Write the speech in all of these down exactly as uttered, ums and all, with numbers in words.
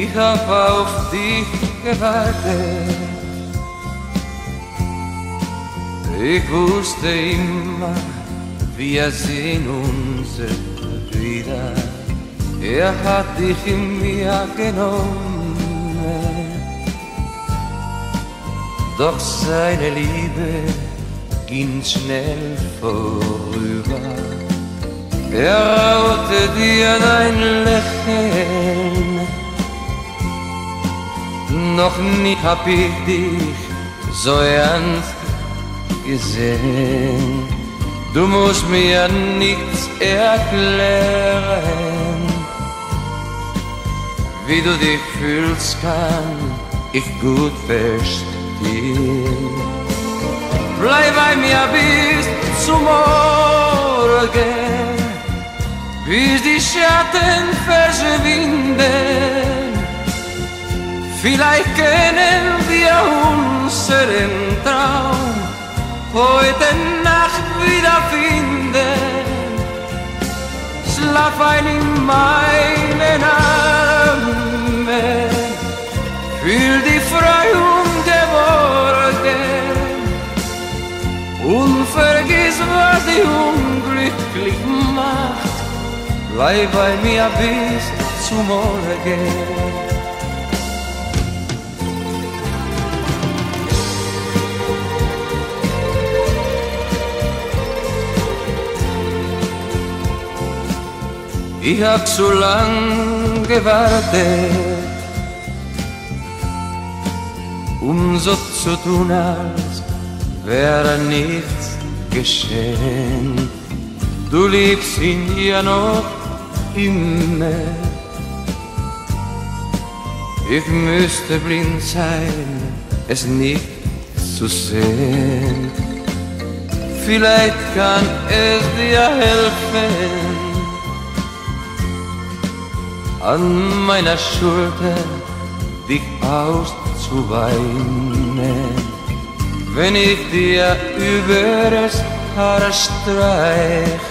Ich hab auf dich gewartet. Ich wusste immer, wir sehen uns wieder. Er hat dich in mir genommen, doch seine Liebe ging schnell vorüber. Er raute dir dein Lächeln, noch nie hab ich dich so ernst gesehen. Du musst mir nichts erklären, wie du dich fühlst, kann ich gut verstehen. Bleib bei mir bis zum Morgen, bis die Schatten verschwinden. Vielleicht können wir unseren Traum heute Nacht wiederfinden. Schlaf ein in meinen Armen, fühl die Freude geborgen und vergiss, was dich unglücklich macht. Bleib bei mir bis zum Morgen. Ich hab so lang gewartet, um so zu tun, als wäre nichts geschehen. Du liebst ihn ja noch immer. Ich müsste blind sein, es nicht zu sehen. Vielleicht kann es dir helfen, an meiner Schulter dich auszuweinen. Wenn ich dir über das Haar streich,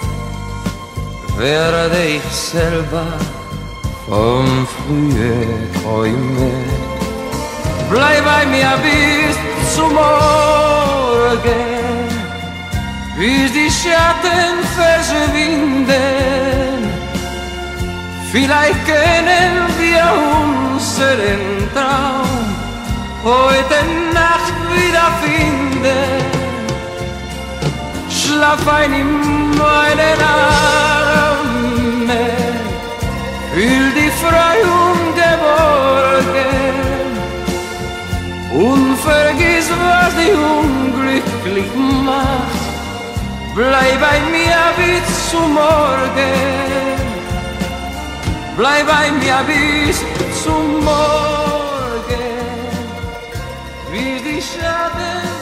werde ich selber vom frühen Träumen. Bleib bei mir bis zum Morgen, bis die Schatten verschwinden. Vielleicht können wir unseren Traum heute Nacht wiederfinden. Schlaf ein in meinen Armen, fühl die Freude geborgen und vergiss, was dich unglücklich macht. Bleib bei mir bis zum Morgen. Bleib bei mir bis zum Morgen, wie die Schatten